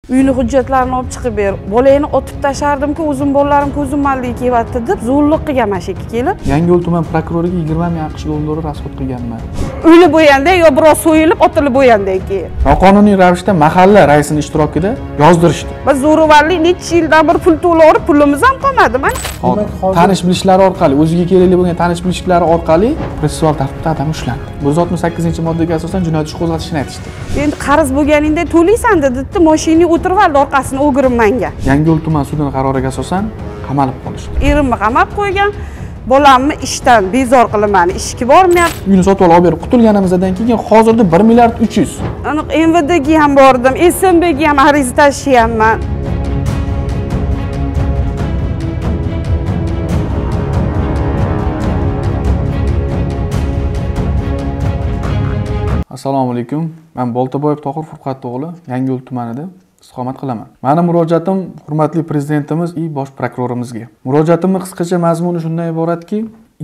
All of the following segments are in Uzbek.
Uyni hujjatlarini olib chiqib ber. Bolani otib tashardimki, o'zim bolalarim ko'zim maldiga kelyapti deb zo'rlik qilgan mashaka kelib. Yangiyo'l tuman prokuroriga 20 ming AQSh dollari rasxod qilganman. Uyli bo'yanda yo biroz so'yilib, otilib bo'yandan keyin. Noqonuniy ravishda mahalla raisining ishtirokida yozdirishdi. Biz zo'ravonlik necha yildan beri pul to'lab, pulimiz ham qolmadi. Mana tanish bilishlari orqali, o'ziga kerakli bo'lgan tanish bilishlari orqali protsessual tartibda adam ushlandi. 168-moddaga asosan jinoyat ishi qo'zg'atishni aytishdi. Endi qarz bo'lganingda to'laysan dedi, mashinaga o'tirib oldi orqasini o'girib menga. Yangiyo'l tuman sudining qaroriga asosan qamalib qolishdi. Erimni qamab qo'ygan. Bolamni ishdan bezor qilib meni ishga bormayapti. Uyni sotib olib berib qutulganimizdan keyin hozirda 1 milliard 300. Aniq MVDga ham bordim, SMBga ham ariza tashiyapman. Assalomu alaykum. Men Boltaboyev Tohir Furqat o'g'li, Yangiyo'l tumanida istiqomat qilaman. Meni murojaatim hurmatli prezidentimiz va bosh prokurorimizga. Murojaatimning qisqacha mazmuni shundan iboratki,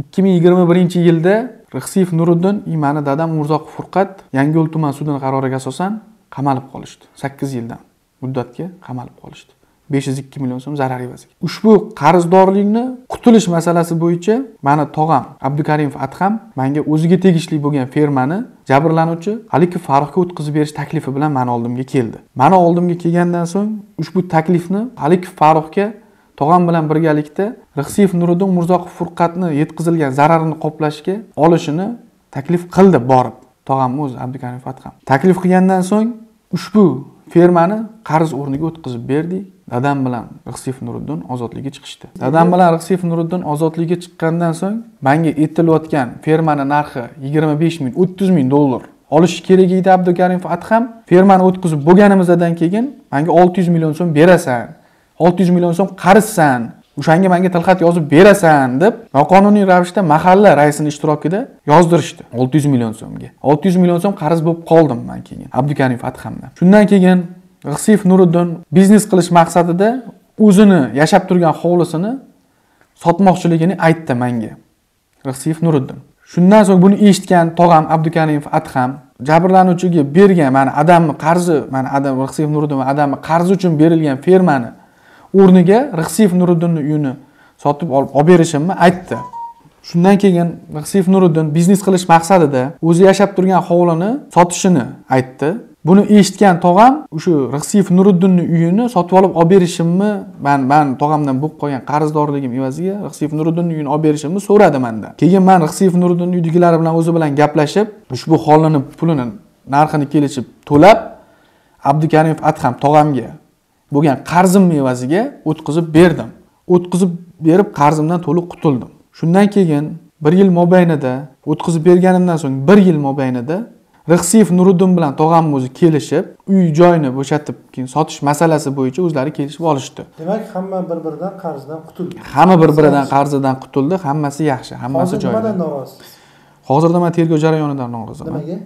2021-yilda Rixsiyev Nuriddin va meni dadam Umurzoqov Furqat Yangiyo'l tuman sudining qaroriga asosan qamalib qolishdi. 8 yildan muddatga qamalib qolishdi. 502 million so'm zarar evaziga. Ushbu qarzdorlikni qutulish masalasi bo'yicha meni tog'am Abdukarimov Adham menga o'ziga tegishli bo'lgan fermani jabrlanuvchi Halikov Farruxga o'tkazib berish taklifi bilan meni oldimga keldi. Meni oldimga kelgandan so'ng ushbu taklifni Halikov Farruxga tog'am bilan birgalikda Rixsiyev Nuriddin Umurzoqov Furqatni yetkazilgan zararni qoplashga olishini taklif qildi borib. Tog'am o'zi Abdukarimov Adham. Taklif qilgandan so'ng ushbu fermani qarz o'rniga o'tkazib berdik. Dadam bilan Rixsiyev Nuriddin ozodlikka chiqishdi. Dadam bilan Rixsiyev Nuriddin ozodlikka chiqqandan so'ng menga aytilayotgan fermani narxi 25 ming, 30 ming dollar olish kerak edi Abdukarimov Adham. Fermani o'tkazib bo'lganimizdan keyin menga 600 million so'm berasan, 600 million so'm qarzsan, o'shanga menga tilxat yozib berasan deb noqonuniy ravishda mahalla raisining ishtirokida yozdirishdi 600 million so'mga. 600 million so'm qarz bo'lib qoldim men keyin Abdukarimov Adhamdan. Shundan keyin Rixsiyev Nuriddin biznes qilish maqsadida o'zini yashab turgan hovlisini sotmoqchiligini aytdi menga. Rixsiyev Nuriddin. Shundan so'ng buni eshitgan tog'am Abdukarimov Adham jabrlanuvchiga bergan mana adamni qarzi, mana adam Rixsiyev Nuriddin va adamni qarzi uchun berilgan fermani o'rniga Rixsiyev Nuriddinning uyini sotib olib berishimni aytdi. Shundan keyin Rixsiyev Nuriddin biznes qilish maqsadida o'zi yashab turgan hovlini sotishini aytdi. Buni eshitgan tog'am o'sha Rixsiyev Nuriddinning uyini sotib olib berishimni, men tog'amdan bo'lib qolgan qarzdorligim evaziga Rixsiyev Nuriddinning uyini olib berishimni so'radi mendan. Keyin men Rixsiyev Nuriddinning uydagilari bilan o'zi bilan gaplashib, ushbu hovlini pulini narxini kelishib to'lab Abdukarimov Adham tog'amga bo'lgan qarzim evaziga o'tkazib berdim. O'tkazib berib qarzimdan to'liq qutuldim. Shundan keyin 1 yil mobaynida o'tkazib berganimdan so'ng 1 yil mobaynida Rixsiyev Nuriddin bilan tog'am o'zi kelishib, uy joyini bo'shatib, keyin sotish masalasi bo'yicha o'zlari kelishib olishdi. Demak, hamma bir-biridan qarzdan qutuldi. Hamma bir-biridan qarzidan qutuldi, hammasi yaxshi, hammasi joyida. Hozir nimadan norozisiz? Hozirda men tergov jarayonidan noroziman. Nimaga?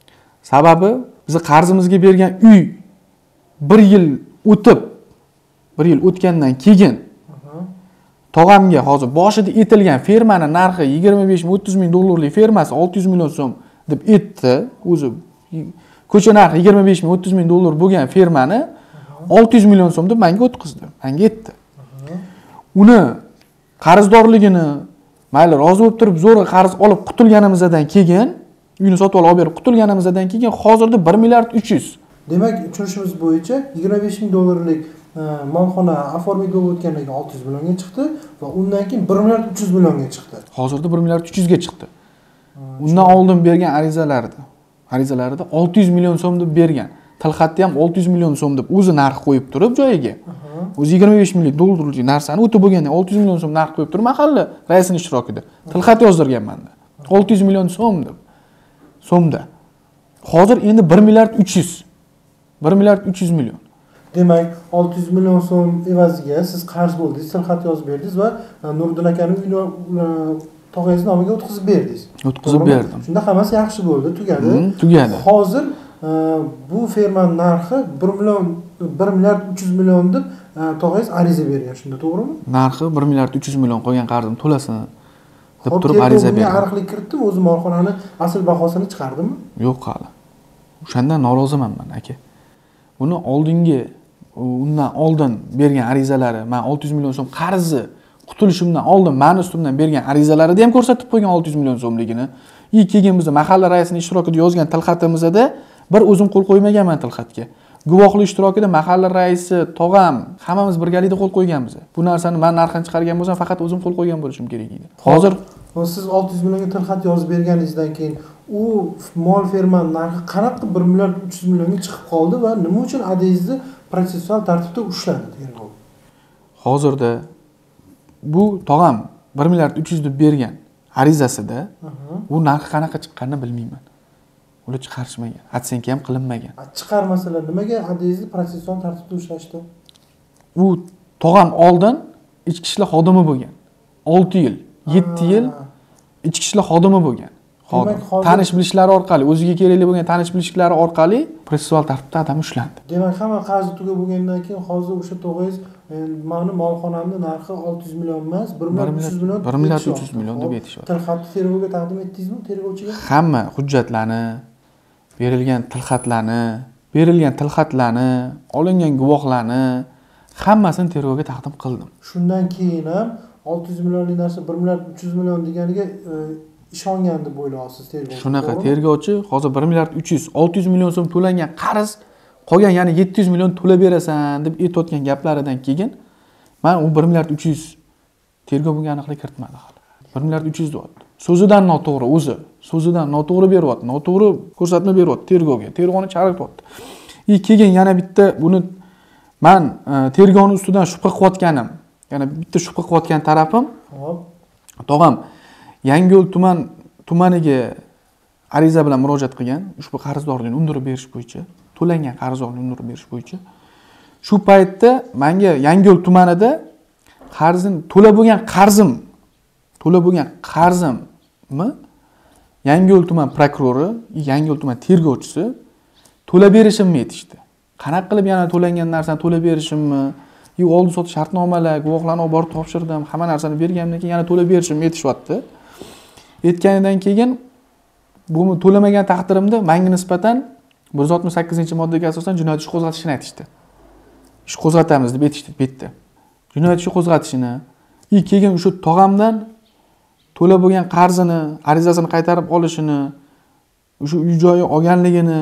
Sababi biz qarzimizga bergan uy 1 yil o'tib, 1 yil o'tgandan keyin tog'amga hozir boshida aytilgan fermani narxi 25-30 ming dollarlik fermasi 600 million so'm deb aytdi. O'zi ko'cha narxi 25 ming, 30 ming dollar bo'lgan fermani 600 million so'm deb menga o'tkazdi. Menga aytdi. Uni qarzdorligini mayli rozi bo'lib turib zo'rg'a qarz olib qutulganimizdan keyin, uyni sotib olib berib qutulganimizdan keyin hozirda 1 milliard 300. Demak, tushunishimiz bo'yicha 25 ming dollarlik molxona oforming bo'lib o'tgandan keyin 600 millionga chiqdi va undan keyin 1 milliard 300 millionga chiqdi. Hozirda 1 milliard 300 ga chiqdi. Undan oldin bergan arizalarida 600 million so'm deb bergan. Tilxatda ham 600 million so'm deb o'zi narx qo'yib turib joyiga. O'zi 25 million dollarlik narsani o'tib bo'lganda 600 million so'm narx qo'yib turib mahalla raisining ishtirokida tilxat yozdirgan menda. 600 million so'm deb. So'mda. Hozir endi 1 milliard 300. 1 milliard 300 million. Demak, 600 million so'm evaziga siz qarz bo'ldingiz, tilxat yozib berdingiz va Nuriddin akaning uyini tog'angiz nomiga o'tkazib berdingiz. O'tkazib berdim. Shunda hammasi yaxshi bo'ldi, tugadi. Tugadi. Hozir bu fermaning narxi 1 milliard 300 million deb tog'angiz ariza bergan, shunda to'g'rimi? Narxi 1 milliard 300 million qo'ygan qarzim to'lasin deb turib ariza bergan. Aniqlik kiritdim, o'zi molxonani asl bahosini chiqardimi? Yo'q hali. O'shandan noroziman men aka. Buni oldingi undan oldin bergan arizalari, men 600 million so'm qarzi qutulishimdan oldin meni ustimdan bergan arizalarida ham ko'rsatib qo'ygan 600 million so'mligini. Keyin biz mahalla raisining ishtirokida yozgan tilxatimizda bir o'zim qo'l qo'ymaganman tilxatga. Guvohlik ishtirokida mahalla raisi, tog'am, hammamiz birgalikda qo'l qo'yganmiz. Bu narsani men narxini chiqargan bo'lsam, faqat o'zim qo'l qo'ygan bo'lishim kerak edi. Hozir siz 600 millionga tilxat yozib berganingizdan keyin u mol fermani narxi qanaqa 1 milliard 300 millionga chiqib qoldi va nima uchun adingizni protsessual tartibda ushladi tergov? Hozirda bu tog'am 1 milliard 300 deb bergan arizasida u narxi qanaqa chiqqanini bilmayman. Ular chiqarishmagan. Atsenka ham qilinmagan. Chiqarmasalar nimaga adingizni protsessual tartibda ushlashdi? U tog'am oldin ichki ishlar xodimi bo'lgan. 6 yil, 7 yil ichki ishlar xodimi bo'lgan. Tanish bilishlari orqali, o'ziga kerakli bo'lgan tanish bilishlari orqali protsessual tartibda adam ushlandi. Demak, hamma qarzi tugab bo'lgandan keyin hozir o'sha tog'ingiz meni molxonamning narxi 600 million emas, 1 milliard 300 million. 1 milliard 300 million deb aytishyapti. Tilxatni tergovga taqdim etdingizmi, tergovchiga? Hamma hujjatlarni, berilgan tilxatlarni, olingan guvohlarni hammasini tergovga taqdim qildim. Shundan keyin ham 600 millionlik narsa 1 milliard 300 million deganiga ishongan deb o'ylaysiz tergovchi. Shunaqa tergovchi hozir 1 milliard 300, 600 million so'm to'langan qarz, qolgan yana 700 million to'lab berasan deb aytayotgan gaplaridan keyin men u 1 milliard 300 tergov bunga aniqlik kiritmadi hali. 1 milliard 300 deyapti. So'zidan noto'g'ri o'zi. So'zidan noto'g'ri beryapti. Noto'g'ri ko'rsatma beryapti tergovga. Tergovni chalg'ityapti. Keyin yana bitta buni men tergovni ustidan shubha qilayotganim, yana bitta shubha qilayotgan tarafim, tog'am Yangiyo'l tumaniga ariza bilan murojaat qilgan, ushbu qarzdorlikni undirib berish bo'yicha, to'langan qarzdorlikni undirib berish bo'yicha. Shu paytda menga Yangiyo'l tumanida qarzim to'lab bo'lgan qarzimni Yangiyo'l tuman prokurori, Yangiyo'l tuman tergovchisi to'lab berishimni aytishdi. Qanaqa qilib yana to'langan narsani to'lab berishimni, oldi sot shartnomalar, guvohlarni olib borib topshirdim, hamma narsani berganimdan keyin yana to'lab berishimni aytishyapti. Aytganidan keyin bu to'lamagan taqdirimda menga nisbatan 168-moddaga asosan jinoyat ishi qo'zg'atishini aytishdi. Ish qo'zg'atamiz deb aytishdi bu yerda. Jinoyat ishi qo'zg'atishini, keyin o'sha tog'amdan to'lab bo'lgan qarzini, arizasini qaytarib olishini, o'sha uy joyi olganligini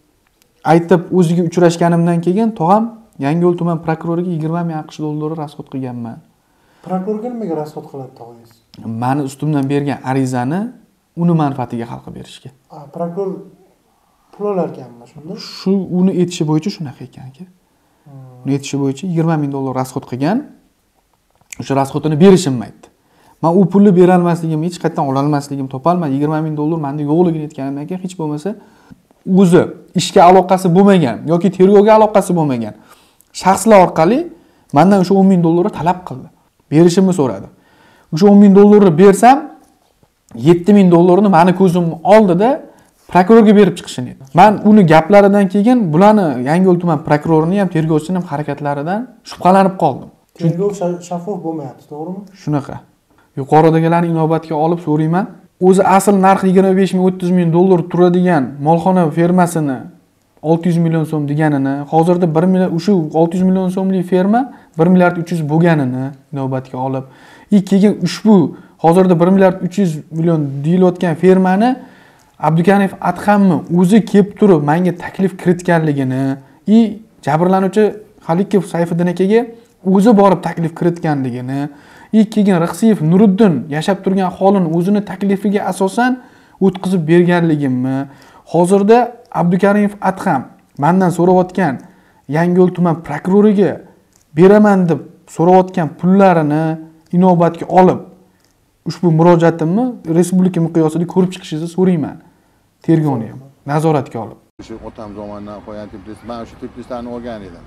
aytib o'ziga uchrashganimdan keyin tog'am Yangiyo'l tuman prokuroriga 20 ming AQSh dollari rasxod qilganman. Prokurorga nimaga rasxod qiladi tog'ingiz? Meni ustimdan bergan arizani uni manfaatiga hal qilib berishga. Prokuror pul olar ekanmi shunda? Shu uni aytishi bo'yicha shunaqa ekan aka. Uni aytishi bo'yicha 20 ming dollar rasxod qilgan. O'sha rasxodini berishimni aytdi. Men u pulni bera olmasligim, hech qayerdan ola olmasligim topolmadi. 20 ming dollar menda yo'qligini aytganimdan keyin hech bo'lmasa o'zi ishga aloqasi bo'lmagan yoki tergovga aloqasi bo'lmagan shaxslar orqali mendan o'sha 10 ming dollarni talab qildi. Berishimni so'radi. O'sha 10 ming dollarni bersam 7 ming dollarni meni ko'zim oldida prokurorga berib chiqishini edi. Men uni gaplaridan keyin bularni Yangiyo'l tuman prokurorini ham tergovchining ham harakatlaridan shubhalanib qoldim. Tergov shaffof bo'lmayapti, to'g'rimi? Shunaqa. Yuqoridagilarni inobatga olib so'rayman. O'zi asl narxi 25 ming 30 ming dollar turadigan molxona fermasini 600 million so'm deganini, hozirda 1 million o'sha 600 million so'mlik ferma 1 milliard 300 bo'lganini inobatga olib, keyin ushbu hozirda 1 milliard 300 million deyilayotgan fermani Abdukanov Adhamni o'zi kelib turib menga taklif kiritganligini, jabrlanuvchi Xalikov Sayfiddin akaga o'zi borib taklif kiritganligini, keyin Rixsiyev Nuriddin yashab turgan holini o'zini taklifiga asosan o'tkazib berganligimni, hozirda Abdukarimov Adham mendan so'rayotgan Yangiyo'l tuman prokuroriga beraman deb so'rayotgan pullarini inobatga olib, ushbu murojaatimni respublika miqyosida ko'rib chiqishingizni so'rayman. Tergovni ham nazoratga olib. Shu otam tomonidan qo'ygan teplis, men o'sha teplislarni olgan edim.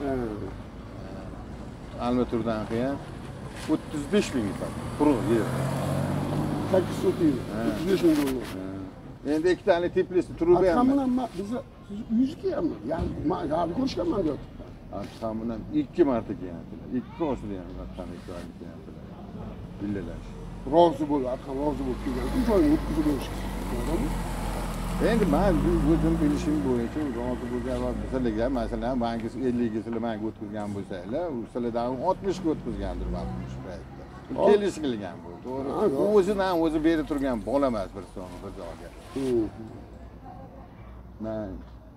Almaturdan keyin 35 ming quruq yer. 8 so'ti 35 ming dollar. Endi ikkitani teplisni turib berman. Hamma biz 100 kelganmi? Ya'ni men ko'rishganman deyapti. Hammadan 2 marta kelgandilar. 2 oshida ham qanday kelgandilar. Billalar. Rozi bo'ldi, Adham rozi bo'lib kelgan. Bu joyni o'tkazib berishdi. To'g'rimi? endi man o'zim bilishim bo'yicha rozi bo'lgan va sizlarga masalan banki 50 ga sizlar manga o'tkazgan bo'lsanglar u sizlardan 60 ga o'tkazgandir balki shu paytda kelish qilgan bu to'g'ri u o'zidan o'zi berib turgan bola emas bir so'm bir joyga man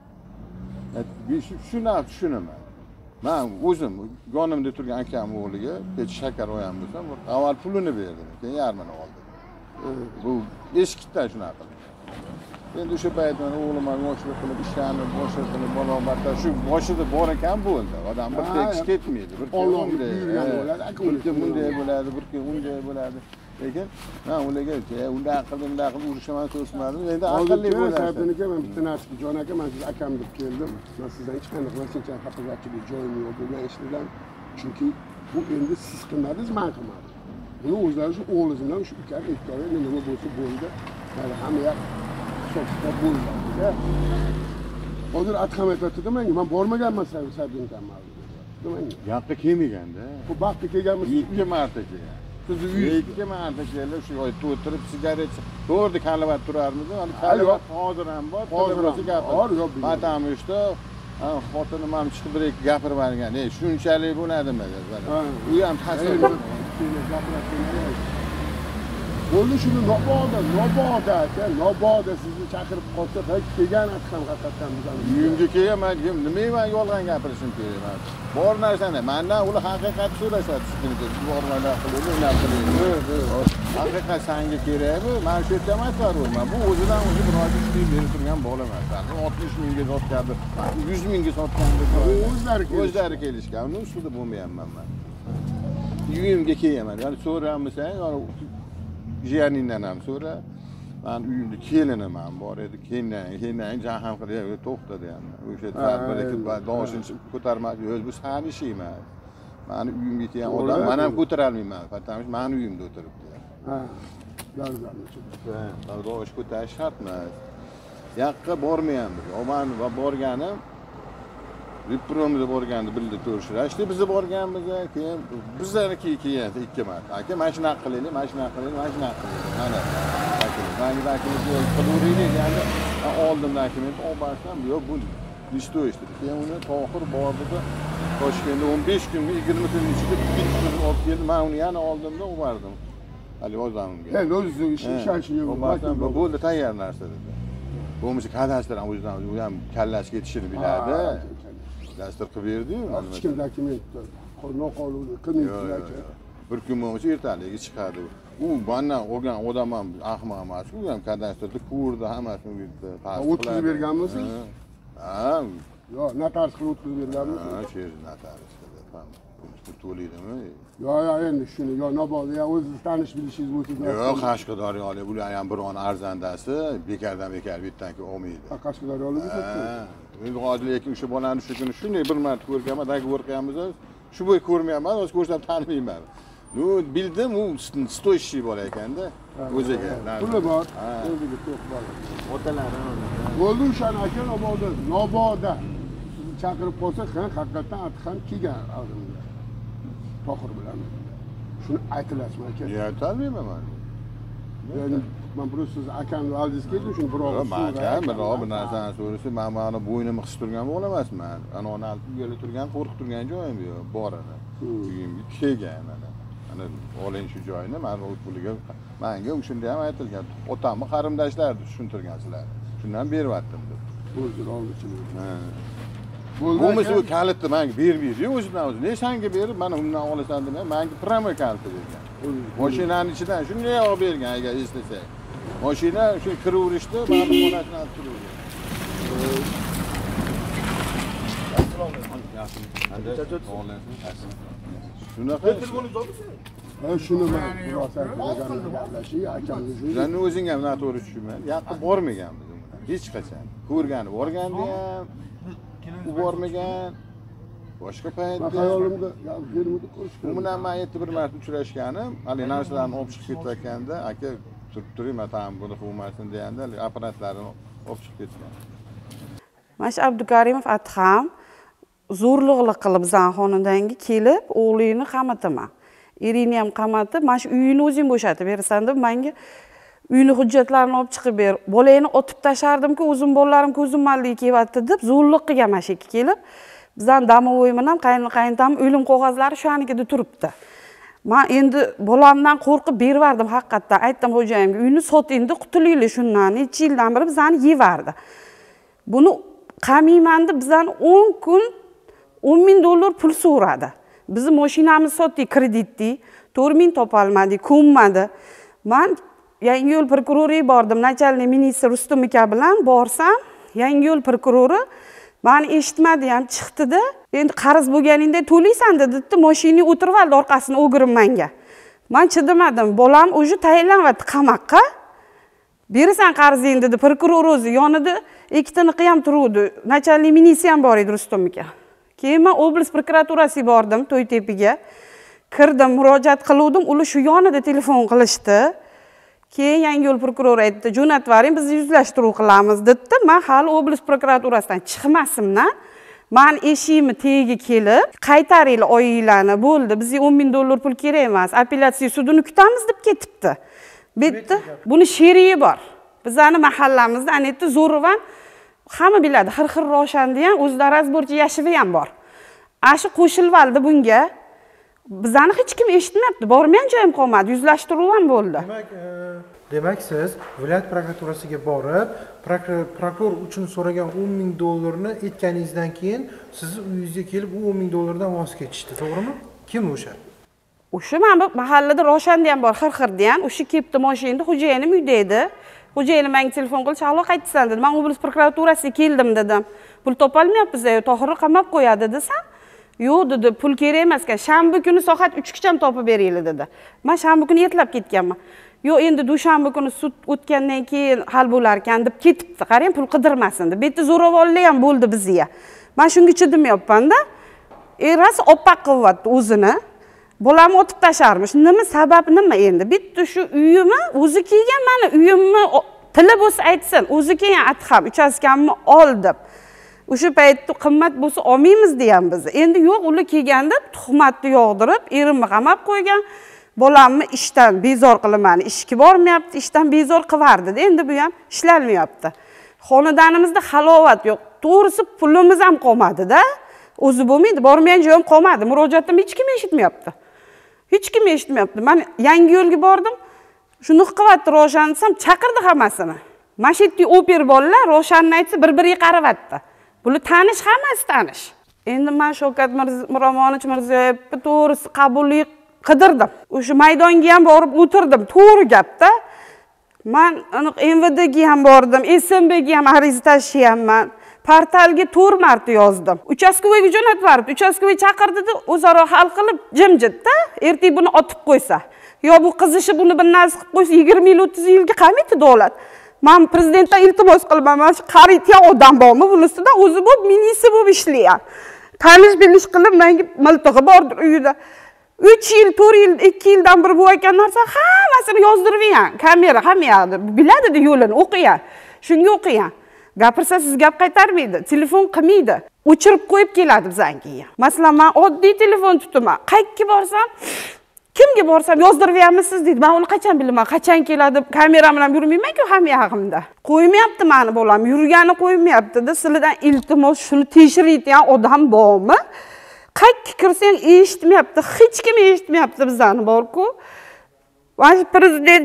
shuni tushunaman man o'zim yonimda turgan akam o'g'liga hech shakar olgan bo'lsam avval pulini berdim keyin yarmini oldim bu eshikdan shunaqa endi o'sha payt mana o'g'lim ham yoshlik qilib ishlarni boshlatib barobarda shu boshida bor ekan bo'ldi odam bir tekis ketmaydi bir bunday bo'ladi bir unday bo'ladi lekin man ularga unday qilib urishaman so'zmadim endi aqlli bo'ladi men bitta narsa jon aka man siz akam deb keldim man sizdan hech qanday vaqtincha haqiqatchilik joyim yo'q bo'lgan ishlardan chunki bu endi siz qilmadingiz man qilmadim buni o'zlari shu o'g'lingiz bilan shu ikki hektar nima bo'lsa bo'ldi hamma yoq hisob bo'ldi hozir akam aytyapti menga man bormaganman sabinkamman yoqqa kelmaganda bu vaqtga kelganmiz 2 marta kelgan siz uyga marta kelib shu yerda o'tirib sigaret to'g'ri kalvat turarmiz ana kalvat hozir ham bor hozir gapir matamishda xotinim ham chiqib bir ikki gapirib bergan shunchalik bo'ladimi u ham ta'sir bo'ldi shuni noboda sizni chaqirib qolsa kelgan akam haqiqatdan uyimga kelgan nima yolg'on gapirishim kerak bor narsani mandan ular haqiqat so'rashadi bormalar haqiqat sanga kerakmi man shu yerda emas man bu o'zidan o'zi biror ish berib turgan bola emas 60 mingga sotgandi 100 mingga sotgandi o'zlari kelishgan uni ustida bo'lmayapman man uyimga kelganman yani so'ramasang jiyaningdan ham so'ra man uyimda keliniman bor edi keyin jahm qilib to'xtadi endi o'sha boshini ko'tarmadi bu sani ishing emas mani uyimga kelgan odam man ham ko'tarolmayman mani uyimda o'tiribdi bosh ko'tarish shart emas yoqqa bormayapmiz man borganim Vipromda borganda bildi ko'rishdi bizni borganmiz keyin bizlarniki keyin 2 marta aka mana shunaqa qilaylik mana shunaqa qilaylik mana shunaqa qilaylik mana qilaveraylik yani oldim dokument olib borsam yo'q bu nechta ishdi keyin uni tohir bordida Toshkentda 15 kunmi 20 kun ichida bitta olib keldi men uni yana oldimda ubardim hali o'zimga o'zi ishonchi yo'q bo'ldi tayyor narsa dedi bo'lmasa kadastr ham o'zidan u ham kallasi ketishini biladi dastur qilib berdi-yu hech kim dokument noqonuniy qilmaydi bir kun bo'lmasa ertaligi chiqadi u bundan olgan odam ham ahmoq emas u ham kadastrda ko'rdi hammasini bitta o'tkazib berganmisiz ha yo'q notarius qilib o'tkazib berganmisiz ha shu notarius qilib to'laydimi yo'q endi shuni yo nobodi yo o'zingiz tanish bilishingiz bo'lsa yo'q qashqadaryolik bular ham biron arzandasi bekardan bekar bu yerdan keyin olmaydi qashqadaryolik endi hozir lekin o'sha bolani shu kuni shunday bir marta ko'rganman dogovor qilganmiz shu bo'yi ko'rmayapman o'zi ko'rsam tanimayman nu bildim u stoychiy bola ekanda o'ziga puli bor o'ziga to'q bor otalari bo'ldi o'shani aka noboda sizni chaqirib qolsa haqiqatdan atxan kelgan oldimga tohir bilan shuni aytilasizmi aka yo'q aytolmayman man man bir siz akamni oldingizga keldim shuni birov birov bir narsani so'rasa man mana bo'ynimni qisib turgan bola emasman ana yo'lda turgan qo'rqib turgan joyim yo'q bor edi uyimga kelgan ana oling shu joyni man puliga manga o'shanda ham aytilgan otamni qarindoshlarni tushuntirgansizlar shundan beryaptim deb bo'lmasa u kalitni manga bermaydi o'zidan o'zi ne sanga berib mana undan olasan deb manga prama kaliti bergan mashinani ichidan shunday olib bergan agar eslasak mashina shu kiraverishdi mani xonasini olib kiravergan shunaqa shuni man akamni o'zing ham noto'g'ri tushunmang yoqqa bormaganmiz hech qachon ko'rgani borganda ham u bormagan boshqa paytda xayolimda filmni ko'rishgan u bilan men yetti bir marta uchrashganim hali narsalarni olib chiqib ketayotganda aka turib turing man tam buni qilmasin deganda apparatlarini olib chiqib ketgan mana shu Abdukarimov Adham zo'rliqlik qilib bizani xonadonga kelib o'g'lingni qamataman eringni ham qamatib mana shu uyini o'zing bo'shatib berasan deb menga uyni hujjatlarini olib chiqib ber, bolangni otib tashlardim-ku, o'zim bolalarim ko'zim malligi kelyapti deb zo'rlik qilgan mana shu yerga kelib. Bizdan domovoy bilan qaynotam o'lim qog'ozlari shu anikida turibdi. Men endi bolamdan qo'rqib bervardim haqiqatdan. Aytdim xo'jayimga, uyni sotingda qutulinglar shundan. Necha yildan beri bizani yevardi. Buni qamayman deb bizani 10 kun $10,000 pul so'radi. Bizni mashinamizni sotdik, kreditdi. 4,000 topolmadik, ko'nmadi. Men Yangiyo'l prokuroriga bordim, начальник ministr Rustam aka bilan borsam, Yangiyo'l prokurori meni eshitmadi ham, chiqdi-da. Endi qarz bo'lganingda to'laysan dedi, mashinaga o'tirib oldi orqasini o'girib menga. Men chidamadim, bolam o'zi tayinlanyapti qamoqqa. Berasan qarzingni dedi, prokuror o'zi yonida ikkitaniqi ham turuvdi. Начальник ministr ham bor edi Rustam aka. Keyin men oblast prokuraturasiga bordim, To'ytepaga. Kirdim, murojaat qildim, ular shu yonida telefon qilishdi. Keyin Yangiyo'l prokurori aytdi, "Jo'natvaring, biz yuzlashtiruv qilamiz" dedi. Men hali oblast prokuraturasidan chiqmasimdan, men eshigimni tagiga kelib, "Qaytaringlar oyinglarni, bo'ldi, bizga $10,000 pul kerak emas, apellyatsiya sudini kutamiz" deb ketibdi. Bu yerda buni sherigi bor. Bizani mahallamizda anetda Zo'rivan hamma biladi, Xirxir Roshanni ham o'zida razborchi yashivi ham bor. Ashi qo'shilib oldi bunga. Bizani hech kim eshitmayapti. Bormagan joyim qolmadi. Yuzlashtiruv ham bo'ldi. Demak siz viloyat prokuraturasiga borib, prokuror uchun so'ragan $10,000 ni aytganingizdan keyin sizni uyingizga kelib u $10,000 dan voz kechishdi, to'g'rimi? Kim o'sha? O'sha mana bu mahallada Roshanni ham bor, Xirxirda ham. O'sha kelibdi mashinada, xo'jayinim uyda edi. Xo'jayinim menga telefon qilib, "Chaqaloq qaytsan" dedi. "Men oblast prokuraturasiga keldim" dedim. "Pul topolmayapmiz, Tohirni qamab qo'yadi" desam, "Yo'q" dedi, "pul kerak emas ekan. Shanba kuni soat 3gacha topib beringlar" dedi. Men shanba kuni ertalab ketganman. "Yo'q, endi dushanba kuni sud o'tgandan keyin hal bo'lar ekan" deb ketibdi. Qarang, pul qidirmasin deb. Bu yerda zo'ravonlik ham bo'ldi bizga. Men shunga chidamyapman-da. Erasi oppoq qilyapti o'zini. Bolamni otib tasharmish. Nima sabab nima endi? Bitta shu uyimni o'zi kelgan, meni uyimni tili bo'lsa aytsin, o'zi kelgan Adham uchastkamni ol deb. O'sha paytda qimmat bo'lsa olmaymiz degan biz. Endi yo'q, ular kelgan deb tuhmatni yog'dirib, erimni qamab qo'ygan. Bolamni ishdan bezor qilib meni ishga bormayapti, ishdan bezor qilardi. Endi bu ham ishlanmayapti. Xonadonimizda halovat yo'q. To'g'risi pulimiz ham qolmadi-da. O'zi bo'lmaydi, bormagan joyim qolmadi. Murojaatim hech kim eshitmayapti. Hech kim eshitmayapti. Men Yangiyo'lga bordim. Shuni qilyapti Roshan desam, chaqirdi hammasini. Mashitli oper bolalar Roshanni aytsa, bir-biriga qarayapti. Bular tanish, hammasi tanish. Endi men Shavkat Miromonovich Mirziyoyevni to'g'risi qabullik qidirdim. O'sha maydonga ham borib o'tirdim. To'g'ri gapda. Men aniq MVDga ham bordim, SMBga ham ariza tashiyapman. Portalga 4 marta yozdim. Uchastkovoyga jo'natib berdi. Uchastkovoy chaqirdi-da, o'zaro hal qilib jimjitda, ertaga buni otib qo'ysa. Yo bu qizishi buni bir narsa qilib qo'ysa, 20 yil 30 yilga qamaydi davlat. Men prezidentdan iltimos qilaman, mana shu qariydigan odam bormi bunisidan o'zi bo'lib, minisi bo'lib ishlayapti. Tanish bilish qilib menga miltig'i bordir uyida. 3 yil, 4 yil, 2 yildan bir bo'lgan narsa hammasini yozdirib bergan. Kamera hamma yoqda biladi-da yo'lini, o'qigan. Shunga o'qigan. Gapirsa siz gap qaytarmaydi, telefon qilmaydi. O'chirib qo'yib keladi bizankiga. Masalan, men oddiy telefon tutaman. Qayerga borsam, kimga borsam yozdirib beramiz deydi. Men uni qachon bilaman, qachon keladi, kamera bilan yurmayman-ku hamma yog'imda. Qo'ymayapti meni bolam, yurgani qo'ymayapti-da. Sizlardan iltimos shuni tekshiradigan odam bormi? Qayerga kirsang eshitmayapti, hech kim eshitmayapti bizani bor-ku. Mana prezident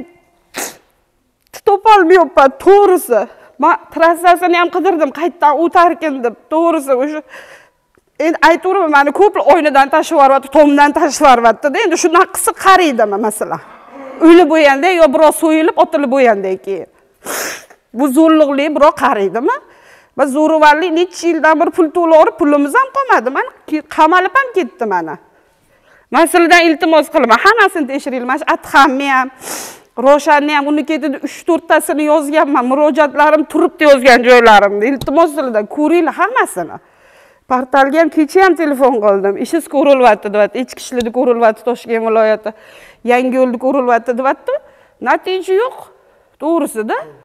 topolmayapman to'g'risi. Men trassasini ham qidirdim, qayerdan o'tarkin deb. To'g'risi o'sha endi aytaveraman, meni ko'p oynadan tashlab yuboryapti, tomdan tashlab yuboryapti-da. Endi shunaqasi qaraydiman masalan. O'lib bo'lganda yo biroz so'yilib, otilib bo'lgandan keyin. Bu zo'rliqlik biroz qaraydimi? Va zo'ravonlik necha yildan bir pul to'lab, pulimiz ham qolmadi. Men qamalib ham ketdim mana. Men sizlardan iltimos qilaman, hammasini tekshiringlar. Mana Adhamni ham, Roshanni ham uni ketida 3-4 tasini yozganman. Murojaatlarim turibdi yozgan joylarimda. Iltimos sizlardan ko'ringlar hammasini. Portalga ham kecha ham telefon qildim. Ishingiz ko'rilyapti deyapti. Ichki ishlarda ko'rilyapti, Toshkent viloyati, Yangiyo'lda ko'rilyapti deyapti. Natija yo'q. To'g'risida